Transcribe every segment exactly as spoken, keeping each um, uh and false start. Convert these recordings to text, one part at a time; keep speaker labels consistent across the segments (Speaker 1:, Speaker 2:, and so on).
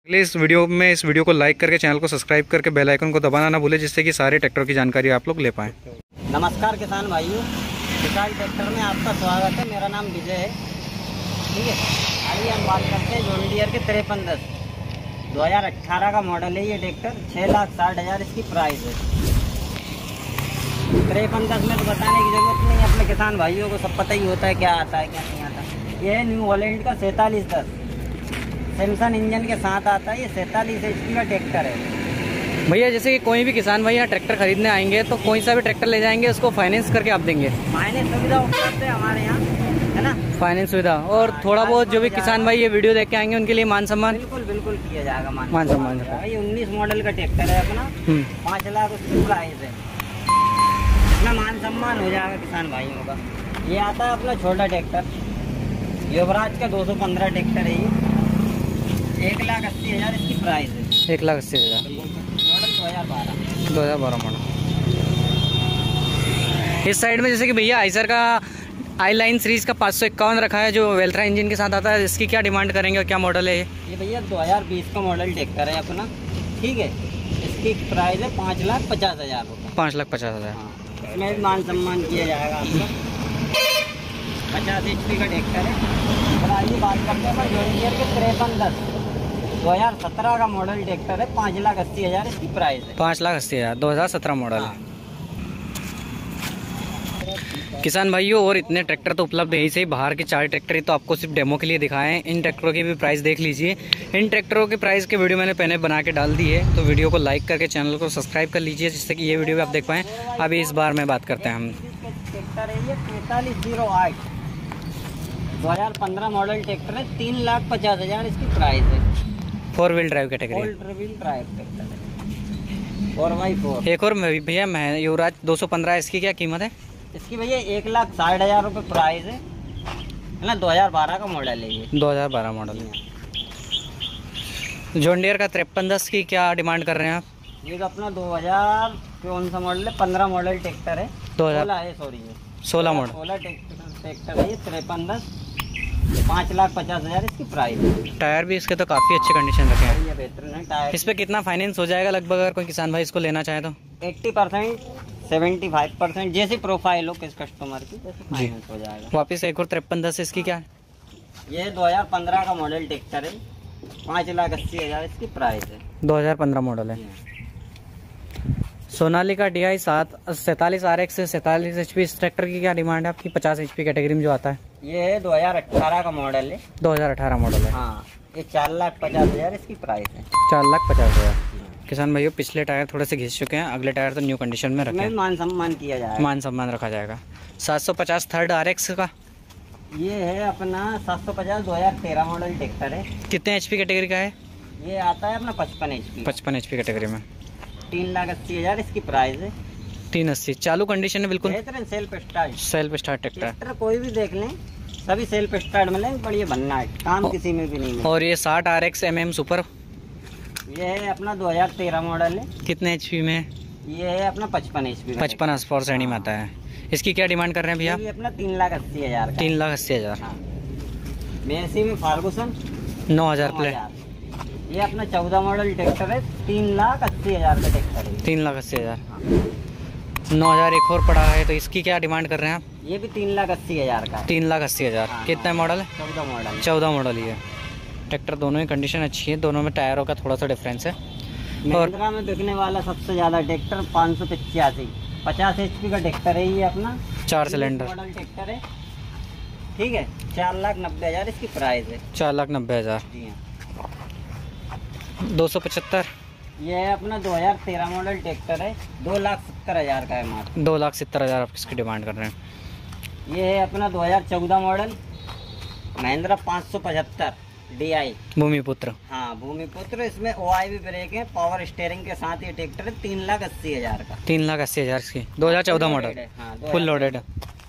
Speaker 1: इस वीडियो में इस वीडियो को लाइक करके चैनल को सब्सक्राइब करके बेल आइकन को दबाना ना भूले, जिससे कि सारे ट्रैक्टर की जानकारी आप लोग ले पाएँ।
Speaker 2: नमस्कार किसान भाइयों, किसान ट्रैक्टर में आपका स्वागत है। मेरा नाम विजय है। ठीक है, आइए हम बात करते हैं जॉन डियर के तिरपन दस दो हज़ार अट्ठारह का मॉडल है। ये ट्रैक्टर छः लाख साठ हज़ार इसकी प्राइस है। तिरपन दस में तो बताने की ज़रूरत नहीं, अपने किसान भाइयों को सब पता ही होता है क्या आता है क्या नहीं आता। ये है न्यू हॉलैंड का सैंतालीस दस सैमसंग इंजन के साथ आता है। ये सैंतालीस एच पी का ट्रैक्टर है।
Speaker 3: भैया जैसे कि कोई भी किसान भाई यहाँ ट्रैक्टर खरीदने आएंगे तो कोई सा भी ट्रैक्टर ले जाएंगे, उसको फाइनेंस करके आप देंगे?
Speaker 2: फाइनेंस सुविधा उपलब्ध है हमारे यहाँ, है ना।
Speaker 3: फाइनेंस सुविधा और
Speaker 2: हाँ,
Speaker 3: थोड़ा बहुत जो भी किसान भाई ये वीडियो देख के आएंगे उनके लिए मान सम्मान
Speaker 2: बिल्कुल बिल्कुल किया जाएगा। मान
Speaker 3: मान सम्मान
Speaker 2: ये उन्नीस मॉडल का ट्रैक्टर है अपना, पाँच लाख उसकी प्राइस है। अपना मान सम्मान हो जाएगा किसान भाइयों का। ये आता है अपना छोटा ट्रैक्टर, युवराज का दो सौ पंद्रह ट्रैक्टर है। ये एक लाख अस्सी हज़ार इसकी प्राइस है।
Speaker 3: एक लाख अस्सी हज़ार
Speaker 2: मॉडल दो हज़ार बारह
Speaker 3: दो हज़ार बारह मॉडल। इस साइड में जैसे कि भैया आइसर का आई लाइन सीरीज का पाँच सौ इक्यावन रखा है, जो वेल्ट्रा इंजन के साथ आता है। इसकी क्या डिमांड करेंगे और क्या मॉडल है ये?
Speaker 2: ये भैया दो हज़ार बीस का मॉडल ट्रैक्टर है अपना। ठीक है, इसकी प्राइस है पाँच लाख पचास हज़ार रुपये।
Speaker 3: पाँच लाख पचास हज़ार
Speaker 2: हाँ, इसमें भी मान सम्मान किया जाएगा आपका। पचास एच पी का ट्रैक्टर है। और आइए बात करते हैं जॉन डियर के तिरपन दस दो हज़ार सत्रह का मॉडल ट्रैक्टर है। पाँच लाख अस्सी हज़ार इसकी प्राइस है।
Speaker 3: पाँच लाख अस्सी हज़ार दो हज़ार सत्रह मॉडल है। किसान भाइयों और इतने ट्रैक्टर तो उपलब्ध है ही सही, बाहर के चार ट्रैक्टर ही तो आपको सिर्फ डेमो के लिए दिखाए हैं। इन ट्रैक्टरों की भी प्राइस देख लीजिए। इन ट्रैक्टरों के प्राइस के वीडियो मैंने पहले बना के डाल दी है, तो वीडियो को लाइक करके चैनल को सब्सक्राइब कर लीजिए, जिससे कि ये वीडियो भी आप देख पाएँ। अभी इस बार में बात करते हैं हम
Speaker 2: ट्रैक्टर है। ये पैंतालीस जीरो आठ दो हज़ार पंद्रह मॉडल ट्रैक्टर है। तीन लाख पचास हज़ार इसकी प्राइस है।
Speaker 3: Four wheel drive category,
Speaker 2: four wheel drive tractor है, फोर बाई फोर।
Speaker 3: एक और भैया मैं युवराज दो सौ पंद्रह, इसकी क्या कीमत है?
Speaker 2: इसकी भैया एक लाख साठ हज़ार रुपये प्राइस है, है ना। दो हज़ार बारह का मॉडल है ये।
Speaker 3: दो हज़ार बारह मॉडल है। जॉन डियर का तिरपन दस की क्या डिमांड कर रहे हैं आप?
Speaker 2: ये तो अपना दो हज़ार कौन सा मॉडल है, पंद्रह मॉडल ट्रैक्टर है।
Speaker 3: दो हज़ार
Speaker 2: सोलह है, सॉरी ये
Speaker 3: सोलह मॉडल
Speaker 2: सोलह ट्रैक्टर है। ये तिरपन दस पाँच लाख पचास हज़ार इसकी प्राइस है।
Speaker 3: टायर भी इसके तो काफ़ी अच्छे कंडीशन रखे हैं।
Speaker 2: ये बेहतरीन है टायर।
Speaker 3: इस पे कितना फाइनेंस हो जाएगा लगभग, अगर कोई किसान भाई इसको लेना चाहे तो?
Speaker 2: अस्सी परसेंट सेवेंटी फाइव परसेंट जैसी प्रोफाइल हो किस कस्टमर की, जैसे फाइनेंस हो जाएगा।
Speaker 3: वापस एक और तिरपन दस, इसकी क्या है?
Speaker 2: ये दो हज़ार पंद्रह का मॉडल ट्रैक्टर है। पाँच लाख अस्सी हज़ार इसकी प्राइस है।
Speaker 3: दो हज़ार पंद्रह मॉडल है। सोनालिका डी आई सात सैंतालीस आर एक्स सैंतालीस एच पी, इस ट्रैक्टर की क्या डिमांड है आपकी? पचास एच पी कैटेगरी में जो आता है।
Speaker 2: ये है दो हज़ार अट्ठारह का मॉडल है।
Speaker 3: दो हज़ार अठारह मॉडल है।
Speaker 2: हाँ, ये चार लाख पचास हज़ार इसकी प्राइस है।
Speaker 3: चार लाख पचास हज़ार। किसान भाइयों पिछले टायर थोड़े से घिस चुके हैं, अगले टायर तो न्यू कंडीशन में रखे हैं।
Speaker 2: मान सम्मान किया जाएगा।
Speaker 3: मान सम्मान रखा जाएगा। सात सौ पचास थर्ड आर एक्स का
Speaker 2: ये है अपना सात सौ पचास दो हज़ार तेरह मॉडल ट्रैक्टर है।
Speaker 3: कितने एच पी कैटेगरी का है?
Speaker 2: ये आता है अपना पचपन एच पी।
Speaker 3: पचपन एच पी कैटेगरी में।
Speaker 2: तीन लाख अस्सी हज़ार इसकी प्राइस है।
Speaker 3: तीन अस्सी चालू कंडीशन है बिल्कुल।
Speaker 2: बेहतरीन self start
Speaker 3: self start tractor.
Speaker 2: Tractor कोई भी देख लें, सभी सेल्फ स्टार्ट मिलेंगे, बढ़िया बनना है, काम किसी में भी नहीं मिलेगा।
Speaker 3: और ये साठ R X M M super,
Speaker 2: ये है अपना दो हज़ार तेरह मॉडल है।
Speaker 3: कितने एच पी में?
Speaker 2: ये है अपना पचपन एच पी।
Speaker 3: पचपन स्पोर्ट श्रेणी में आता है। इसकी क्या डिमांड कर रहे हैं भैया?
Speaker 2: ये अपना तीन लाख अस्सी हज़ार का।
Speaker 3: तीन लाख अस्सी हज़ार।
Speaker 2: हाँ। मेसी में फार्गूसन
Speaker 3: नौ हज़ार प्ले।
Speaker 2: ये अपना चौदह मॉडल ट्रैक्टर है। तीन लाख अस्सी हज़ार का ट्रैक्टर है।
Speaker 3: तीन लाख अस्सी हज़ार। नौ हज़ार एक और पड़ा है, तो इसकी क्या डिमांड कर रहे हैं आप?
Speaker 2: ये भी तीन लाख अस्सी हज़ार का।
Speaker 3: तीन लाख अस्सी हज़ार।
Speaker 2: हाँ,
Speaker 3: कितना मॉडल है?
Speaker 2: चौदह मॉडल।
Speaker 3: चौदह मॉडल ही है। ट्रैक्टर दोनों ही कंडीशन अच्छी है, दोनों में टायरों का थोड़ा सा डिफरेंस है।
Speaker 2: महिंद्रा में बिकने वाला सबसे ज़्यादा ट्रैक्टर पाँच सौ पचासी पचास एच पी का ट्रैक्टर है। ये अपना
Speaker 3: चार सिलेंडर
Speaker 2: मॉडल ट्रैक्टर है। ठीक है, चार लाख नब्बे हज़ार इसकी प्राइस है।
Speaker 3: चार लाख नब्बे हज़ार।
Speaker 2: जी हाँ।
Speaker 3: दो सौ पचहत्तर
Speaker 2: ये है अपना दो हज़ार तेरह मॉडल ट्रैक्टर है। दो लाख सत्तर हज़ार का है मात्र।
Speaker 3: दो लाख सत्तर हज़ार आप किसकी डिमांड कर रहे हैं?
Speaker 2: ये है अपना दो हज़ार चौदह मॉडल महिंद्रा पाँच सौ पचहत्तर डी आई
Speaker 3: भूमिपुत्र।
Speaker 2: हाँ, भूमिपुत्र। इसमें ओ आई भी ब्रेक है, पावर स्टीयरिंग के साथ ये ट्रैक्टर है। तीन लाख अस्सी हज़ार का।
Speaker 3: तीन लाख अस्सी हज़ार इसकी। दो हज़ार चौदह मॉडल फुल लोडेड।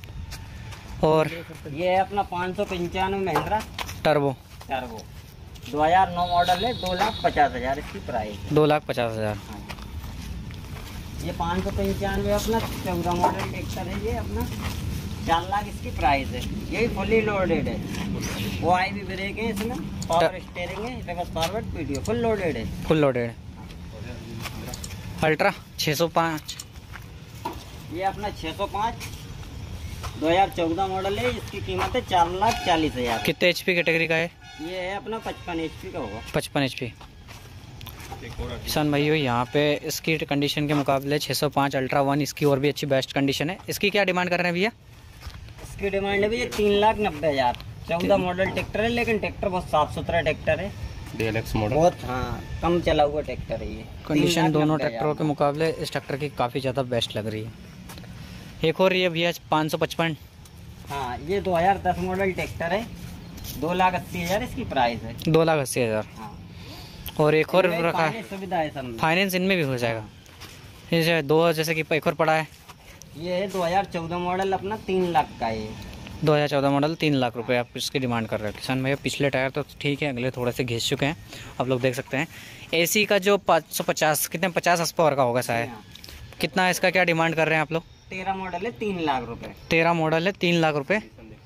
Speaker 3: और
Speaker 2: ये है अपना पाँच सौ पंचानवे महिंद्रा
Speaker 3: टर्बो
Speaker 2: टर्बो दो हज़ार नौ मॉडल है। दो लाख पचास हज़ार इसकी प्राइस।
Speaker 3: दो लाख पचास हज़ार।
Speaker 2: हाँ। ये पाँच सौ पंचानवे अपना चौदह मॉडल ट्रैक्टर है। ये अपना चार लाख इसकी प्राइस है। यही फुली लोडेड है। वो आई भी ब्रेक है इसमें, पावर स्टीयरिंग है, reverse forward PTO, full loaded है।
Speaker 3: Full loaded. अल्ट्रा छः सौ पाँच,
Speaker 2: ये अपना छः सौ पाँच दो हज़ार चौदह मॉडल है। इसकी कीमत है चार लाख चालीस हज़ार।
Speaker 3: कितने एच पी कैटेगरी का है?
Speaker 2: ये है अपना पचपन एच पी का होगा।
Speaker 3: पचपन एच पी। किसान भाइयों यहाँ पे इसकी कंडीशन के मुकाबले छः सौ पाँच अल्ट्रा वन इसकी और भी अच्छी बेस्ट कंडीशन है। इसकी क्या डिमांड कर रहे हैं भैया?
Speaker 2: इसकी डिमांड है भैया तीन लाख नब्बे हज़ार। चौदह मॉडल ट्रैक्टर है, लेकिन ट्रैक्टर बहुत साफ सुथरा ट्रैक्टर है,
Speaker 4: डीएलएक्स मॉडल,
Speaker 2: बहुत हाँ कम चला हुआ ट्रैक्टर है ये।
Speaker 3: कंडीशन दोनों ट्रैक्टरों के मुकाबले इस ट्रैक्टर की काफ़ी ज़्यादा बेस्ट लग रही है। एक और ये भैया पाँच सौ पचपन।
Speaker 2: हाँ, ये दो हज़ार दस मॉडल ट्रैक्टर है, दो लाख अस्सी हज़ार इसकी प्राइस है।
Speaker 3: दो लाख अस्सी हज़ार।
Speaker 2: हाँ।
Speaker 3: और एक और रखा है,
Speaker 2: सुविधा है सब,
Speaker 3: फाइनेंस इनमें भी हो जाएगा। जैसे दो जैसे कि एक और पड़ा है,
Speaker 2: ये है दो हज़ार चौदह मॉडल अपना तीन लाख का है।
Speaker 3: दो हज़ार चौदह मॉडल तीन लाख रुपए आप इसकी डिमांड कर रहे हो। किसान भैया पिछले टायर तो ठीक है, अगले थोड़े से घिस चुके हैं, आप लोग देख सकते हैं। एसी का जो पाँच सौ पचास कितने पचास हॉर्स पावर का होगा शायद, कितना है इसका, क्या डिमांड कर रहे हैं आप लोग?
Speaker 2: तेरह मॉडल है, तीन लाख रुपए।
Speaker 3: तेरह मॉडल है, तीन लाख रुपए।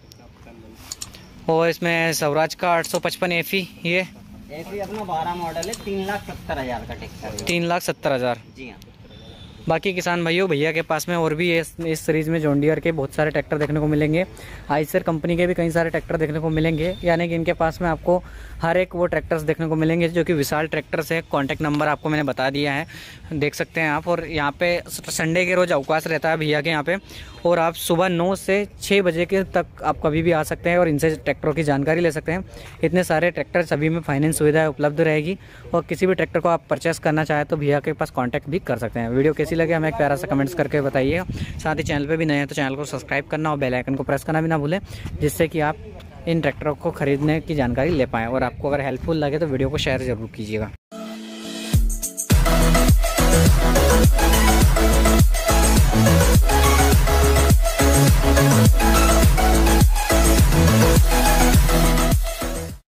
Speaker 3: और इसमें स्वराज का आठ सौ पचपन एफ ई, ये
Speaker 2: एफ ई अपना बारह मॉडल है, तीन लाख सत्तर हज़ार का ट्रैक्टर है।
Speaker 3: तीन लाख सत्तर हज़ार।
Speaker 2: जी हाँ।
Speaker 3: बाकी किसान भाइयों भैया के पास में और भी इस इस सीरीज़ में जॉन डियर के बहुत सारे ट्रैक्टर देखने को मिलेंगे। आइसर कंपनी के भी कई सारे ट्रैक्टर देखने को मिलेंगे, यानी कि इनके पास में आपको हर एक वो ट्रैक्टर्स देखने को मिलेंगे जो कि विशाल ट्रैक्टर्स है। कॉन्टैक्ट नंबर आपको मैंने बता दिया है, देख सकते हैं आप। और यहाँ पे संडे के रोज़ अवकाश रहता है भैया के यहाँ पे, और आप सुबह नौ से छः बजे के तक आप कभी भी आ सकते हैं और इनसे ट्रैक्टरों की जानकारी ले सकते हैं। इतने सारे ट्रैक्टर सभी में फाइनेंस सुविधा उपलब्ध रहेगी, और किसी भी ट्रैक्टर को आप परचेस करना चाहें तो भैया के पास कांटेक्ट भी कर सकते हैं। वीडियो कैसी लगे हमें एक प्यारा सा कमेंट्स करके बताइए। साथ ही चैनल पे भी नए हैं तो चैनल को सब्सक्राइब करना और बेल आइकन को प्रेस करना भी ना भूलें, जिससे कि आप इन ट्रैक्टरों को खरीदने की जानकारी ले पाएँ। और आपको अगर हेल्पफुल लगे तो वीडियो को शेयर ज़रूर कीजिएगा।